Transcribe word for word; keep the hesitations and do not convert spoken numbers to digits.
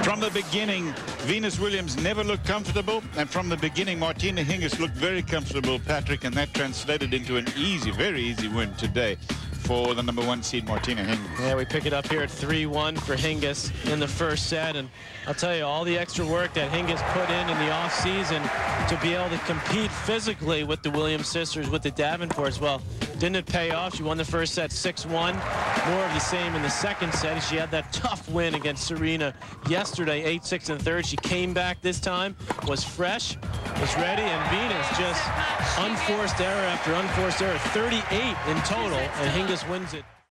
From the beginning, Venus Williams never looked comfortable, and from the beginning, Martina Hingis looked very comfortable, Patrick, and that translated into an easy, very easy win today for the number one seed, Martina Hingis. Yeah, we pick it up here at three one for Hingis in the first set, and I'll tell you, all the extra work that Hingis put in in the offseason to be able to compete physically with the Williams sisters, with the Davenports, well, didn't it pay off? She won the first set six one. More of the same in the second set. She had that tough win against Serena yesterday, eight six in the third. She came back this time, was fresh, was ready, and Venus just unforced error after unforced error, thirty-eight in total, and Hingis wins it.